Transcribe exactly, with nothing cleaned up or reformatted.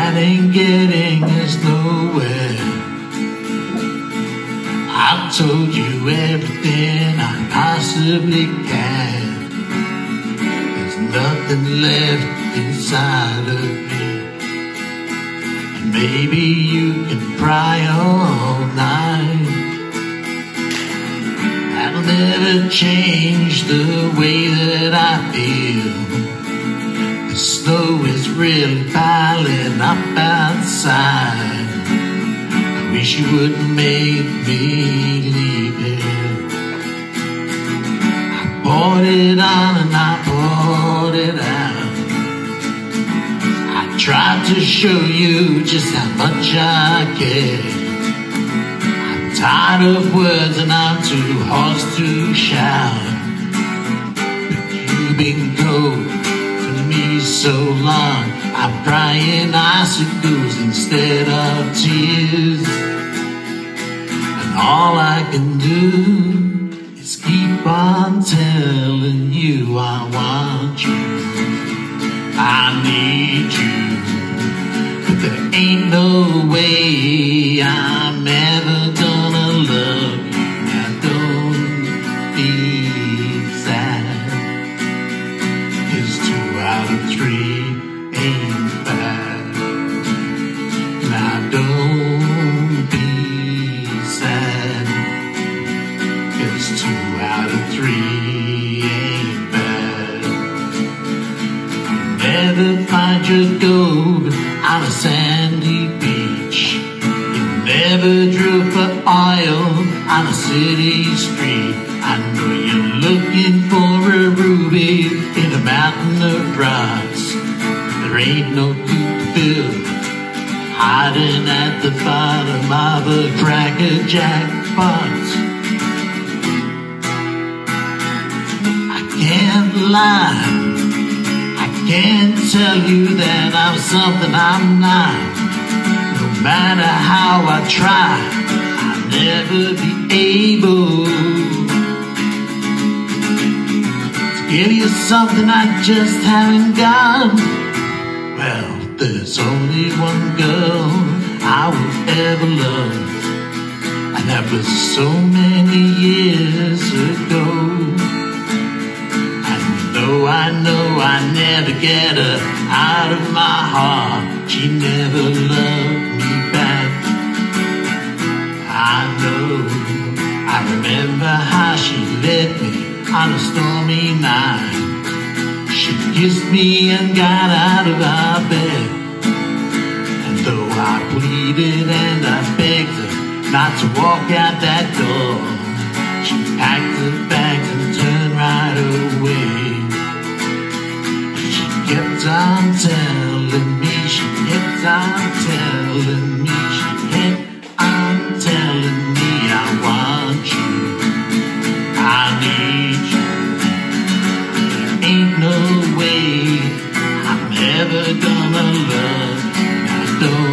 that ain't getting us nowhere. I've told you everything I possibly can. There's nothing left inside of me. And maybe you can cry all night. That'll never change the way that I feel. The snow is really piling up outside. I wish you wouldn't make me leave it. I poured it on and I poured it out. I tried to show you just how much I care. I'm tired of words and I'm too hoarse to shout. But you've been cold to me so long, I'm crying icicles instead of tears. And all I can do is keep on telling you I want you, I need you. But there ain't no way I'm ever gonna love you. Now don't be sad, 'cause two out of three ain't bad. Now don't be sad, 'cause two out of three ain't bad. You never find your gold on a sandy beach. You never drew for oil on a city street. I know you're looking for a ruby in a mountain of rocks. There ain't no good to build hiding at the bottom of a Cracker Jack box. I can't lie, I can't tell you that I'm something I'm not. No matter how I try, I'll never be able to give you something I just haven't got. Well, there's only one girl I will ever love, and that was so many years ago. And though I know I never get her out of my heart, she never loved me back. I know, I remember how she led me on a stormy night. She kissed me and got out of our bed. And though I pleaded and I begged her not to walk out that door, she packed her bags and turned right away. She kept on telling me, she kept on telling me, she kept on telling me I want you, I need you. There ain't no way I'm ever gonna love you. Now don't